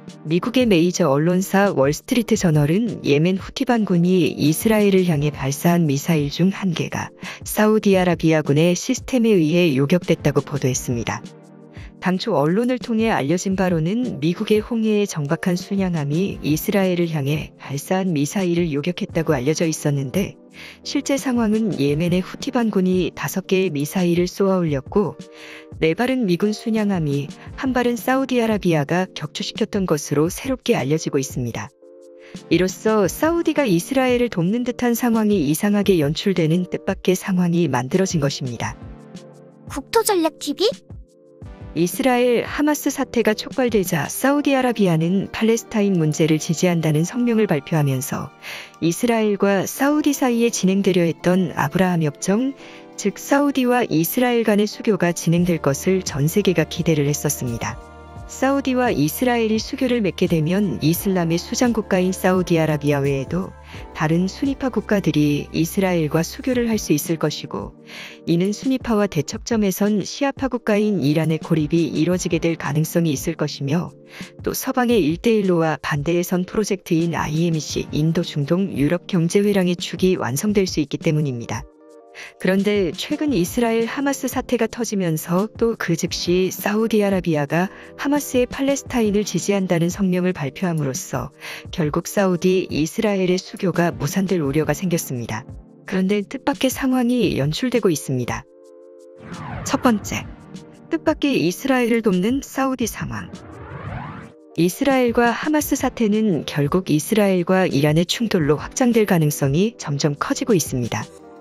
미국의 메이저 언론사 월스트리트 저널은 예멘 후티 반군이 이스라엘을 향해 발사한 미사일 중 한 개가 사우디아라비아군의 시스템에 의해 요격됐다고 보도했습니다. 당초 언론을 통해 알려진 바로는 미국의 홍해에 정박한 순양함이 이스라엘을 향해 발사한 미사일을 요격했다고 알려져 있었는데, 실제 상황은 예멘의 후티 반군이 5개의 미사일을 쏘아 올렸고 4발은 미군 순양함이, 1발은 사우디아라비아가 격추시켰던 것으로 새롭게 알려지고 있습니다. 이로써 사우디가 이스라엘을 돕는 듯한 상황이 이상하게 연출되는 뜻밖의 상황이 만들어진 것입니다. 국토전략TV? 이스라엘 하마스 사태가 촉발되자 사우디아라비아는 팔레스타인 문제를 지지한다는 성명을 발표하면서 이스라엘과 사우디 사이에 진행되려 했던 아브라함 협정, 즉 사우디와 이스라엘 간의 수교가 진행될 것을 전 세계가 기대를 했었습니다. 사우디와 이스라엘이 수교를 맺게 되면 이슬람의 수장국가인 사우디아라비아 외에도 다른 수니파 국가들이 이스라엘과 수교를 할 수 있을 것이고, 이는 수니파와 대척점에선 시아파 국가인 이란의 고립이 이뤄지게 될 가능성이 있을 것이며, 또 서방의 1대1로와 반대의 선 프로젝트인 IMC 인도 중동 유럽 경제회랑의 축이 완성될 수 있기 때문입니다. 그런데 최근 이스라엘 하마스 사태가 터지면서 또 그 즉시 사우디아라비아가 하마스의 팔레스타인을 지지한다는 성명을 발표함으로써 결국 사우디, 이스라엘의 수교가 무산될 우려가 생겼습니다. 그런데 뜻밖의 상황이 연출되고 있습니다. 첫 번째, 뜻밖의 이스라엘을 돕는 사우디 상황. 이스라엘과 하마스 사태는 결국 이스라엘과 이란의 충돌로 확장될 가능성이 점점 커지고 있습니다.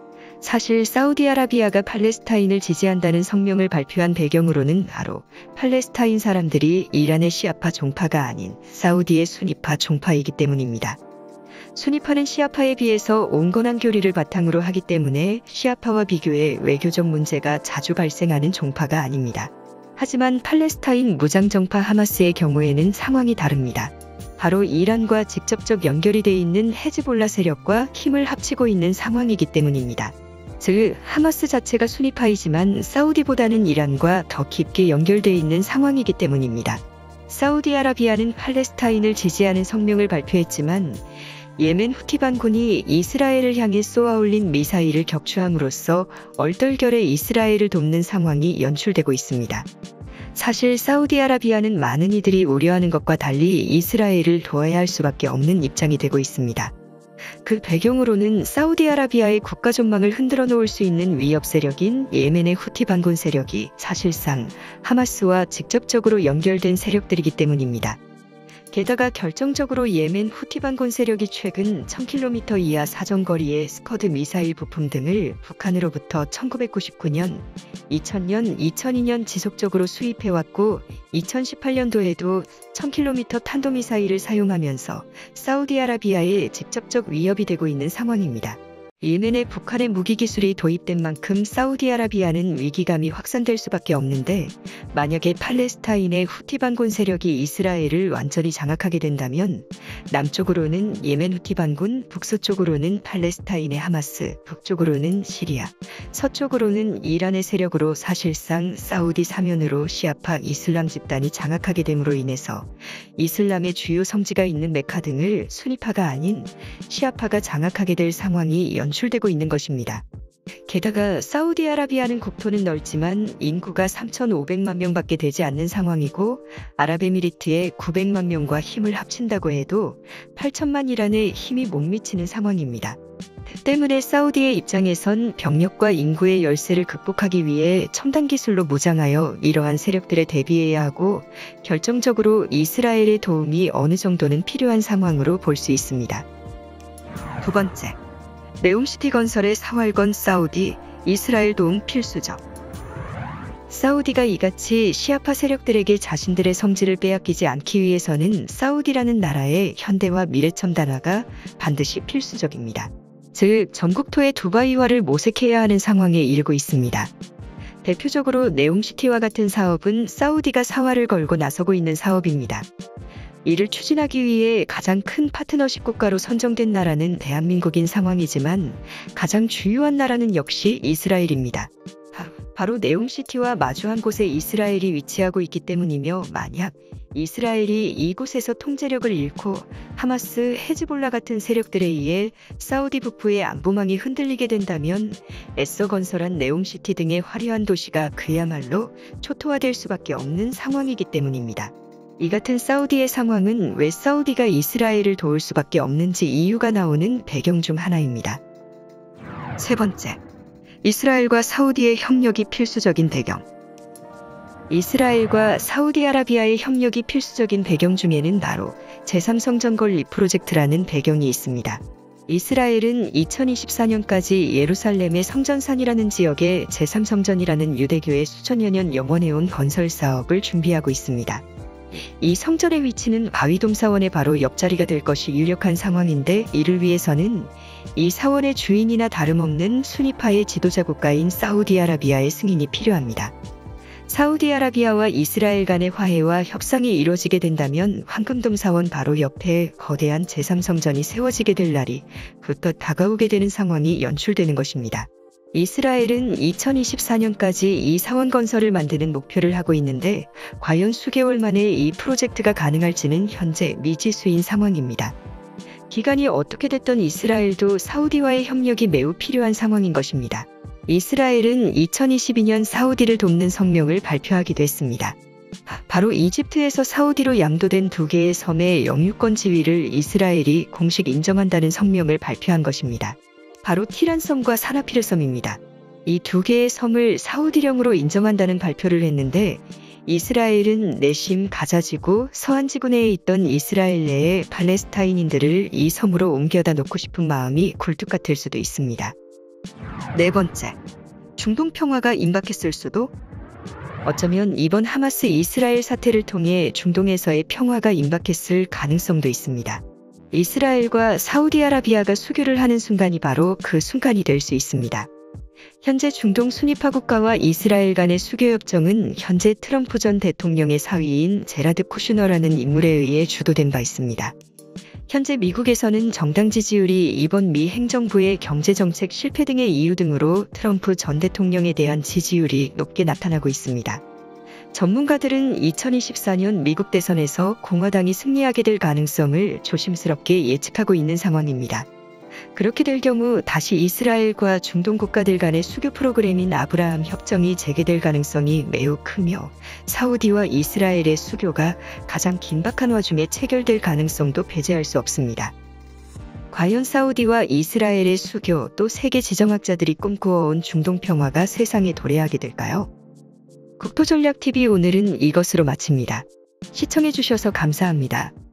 사실 사우디아라비아가 팔레스타인을 지지한다는 성명을 발표한 배경으로는 바로 팔레스타인 사람들이 이란의 시아파 종파가 아닌 사우디의 수니파 종파이기 때문입니다. 수니파는 시아파에 비해서 온건한 교리를 바탕으로 하기 때문에 시아파와 비교해 외교적 문제가 자주 발생하는 종파가 아닙니다. 하지만 팔레스타인 무장정파 하마스의 경우에는 상황이 다릅니다. 바로 이란과 직접적 연결이 돼 있는 헤즈볼라 세력과 힘을 합치고 있는 상황이기 때문입니다. 즉, 하마스 자체가 수니파이지만 사우디보다는 이란과 더 깊게 연결돼 있는 상황이기 때문입니다. 사우디아라비아는 팔레스타인을 지지하는 성명을 발표했지만 예멘 후티 반군이 이스라엘을 향해 쏘아 올린 미사일을 격추함으로써 얼떨결에 이스라엘을 돕는 상황이 연출되고 있습니다. 사실 사우디아라비아는 많은 이들이 우려하는 것과 달리 이스라엘을 도와야 할 수밖에 없는 입장이 되고 있습니다. 그 배경으로는 사우디아라비아의 국가 존망을 흔들어 놓을 수 있는 위협 세력인 예멘의 후티 반군 세력이 사실상 하마스와 직접적으로 연결된 세력들이기 때문입니다. 게다가 결정적으로 예멘 후티 반군 세력이 최근 1000km 이하 사정거리의 스커드 미사일 부품 등을 북한으로부터 1999년, 2000년, 2002년 지속적으로 수입해왔고 2018년도에도 1000km 탄도미사일을 사용하면서 사우디아라비아에 직접적 위협이 되고 있는 상황입니다. 예멘에 북한의 무기기술이 도입된 만큼 사우디아라비아는 위기감이 확산될 수밖에 없는데, 만약에 팔레스타인의 후티 반군 세력이 이스라엘을 완전히 장악하게 된다면 남쪽으로는 예멘 후티 반군, 북서쪽으로는 팔레스타인의 하마스, 북쪽으로는 시리아, 서쪽으로는 이란의 세력으로 사실상 사우디 사면으로 시아파 이슬람 집단이 장악하게 됨으로 인해서 이슬람의 주요 성지가 있는 메카 등을 수니파가 아닌 시아파가 장악하게 될 상황이 연출되고 있는 것입니다. 게다가 사우디아라비아는 국토는 넓지만 인구가 3,500만 명밖에 되지 않는 상황이고, 아랍에미리트의 900만 명과 힘을 합친다고 해도 8천만이라는 힘이 못 미치는 상황입니다. 때문에 사우디의 입장에선 병력과 인구의 열세를 극복하기 위해 첨단 기술로 무장하여 이러한 세력들에 대비해야 하고, 결정적으로 이스라엘의 도움이 어느 정도는 필요한 상황으로 볼 수 있습니다. 두 번째, 네움시티 건설의 사활건 사우디, 이스라엘 도움 필수적. 사우디가 이같이 시아파 세력들에게 자신들의 성지를 빼앗기지 않기 위해서는 사우디라는 나라의 현대화 미래첨단화가 반드시 필수적입니다. 즉, 전국토의 두바이화를 모색해야 하는 상황에 이르고 있습니다. 대표적으로 네움시티와 같은 사업은 사우디가 사활을 걸고 나서고 있는 사업입니다. 이를 추진하기 위해 가장 큰 파트너십 국가로 선정된 나라는 대한민국인 상황이지만 가장 주요한 나라는 역시 이스라엘입니다. 바로 네옴시티와 마주한 곳에 이스라엘이 위치하고 있기 때문이며, 만약 이스라엘이 이곳에서 통제력을 잃고 하마스, 헤즈볼라 같은 세력들에 의해 사우디 북부의 안보망이 흔들리게 된다면 애써 건설한 네옴시티 등의 화려한 도시가 그야말로 초토화될 수밖에 없는 상황이기 때문입니다. 이 같은 사우디의 상황은 왜 사우디가 이스라엘을 도울 수밖에 없는지 이유가 나오는 배경 중 하나입니다. 세 번째, 이스라엘과 사우디의 협력이 필수적인 배경. 이스라엘과 사우디아라비아의 협력이 필수적인 배경 중에는 바로 제3성전 건립 프로젝트라는 배경이 있습니다. 이스라엘은 2024년까지 예루살렘의 성전산이라는 지역에 제3성전이라는 유대교의 수천여 년 영원해온 건설 사업을 준비하고 있습니다. 이 성전의 위치는 바위돔 사원의 바로 옆자리가 될 것이 유력한 상황인데, 이를 위해서는 이 사원의 주인이나 다름없는 수니파의 지도자 국가인 사우디아라비아의 승인이 필요합니다. 사우디아라비아와 이스라엘 간의 화해와 협상이 이루어지게 된다면 황금돔 사원 바로 옆에 거대한 제3성전이 세워지게 될 날이 그껏 다가오게 되는 상황이 연출되는 것입니다. 이스라엘은 2024년까지 이 사원 건설을 만드는 목표를 하고 있는데, 과연 수개월 만에 이 프로젝트가 가능할지는 현재 미지수인 상황입니다. 기간이 어떻게 됐던 이스라엘도 사우디와의 협력이 매우 필요한 상황인 것입니다. 이스라엘은 2022년 사우디를 돕는 성명을 발표하기도 했습니다. 바로 이집트에서 사우디로 양도된 2개의 섬의 영유권 지위를 이스라엘이 공식 인정한다는 성명을 발표한 것입니다. 바로 티란섬과 사나피르섬입니다. 이 2개의 섬을 사우디령으로 인정한다는 발표를 했는데, 이스라엘은 내심 가자지구, 서한 지구 내에 있던 이스라엘 내의 팔레스타인인들을 이 섬으로 옮겨다 놓고 싶은 마음이 굴뚝 같을 수도 있습니다. 네 번째, 중동 평화가 임박했을 수도? 어쩌면 이번 하마스 이스라엘 사태를 통해 중동에서의 평화가 임박했을 가능성도 있습니다. 이스라엘과 사우디아라비아가 수교를 하는 순간이 바로 그 순간이 될 수 있습니다. 현재 중동 순위파 국가와 이스라엘 간의 수교협정은 현재 트럼프 전 대통령의 사위인 제라드 쿠슈너라는 인물에 의해 주도된 바 있습니다. 현재 미국에서는 정당 지지율이 이번 미 행정부의 경제정책 실패 등의 이유 등으로 트럼프 전 대통령에 대한 지지율이 높게 나타나고 있습니다. 전문가들은 2024년 미국 대선에서 공화당이 승리하게 될 가능성을 조심스럽게 예측하고 있는 상황입니다. 그렇게 될 경우 다시 이스라엘과 중동 국가들 간의 수교 프로그램인 아브라함 협정이 재개될 가능성이 매우 크며, 사우디와 이스라엘의 수교가 가장 긴박한 와중에 체결될 가능성도 배제할 수 없습니다. 과연 사우디와 이스라엘의 수교, 또 세계 지정학자들이 꿈꾸어온 중동 평화가 세상에 도래하게 될까요? 국토전략TV 오늘은 이것으로 마칩니다. 시청해주셔서 감사합니다.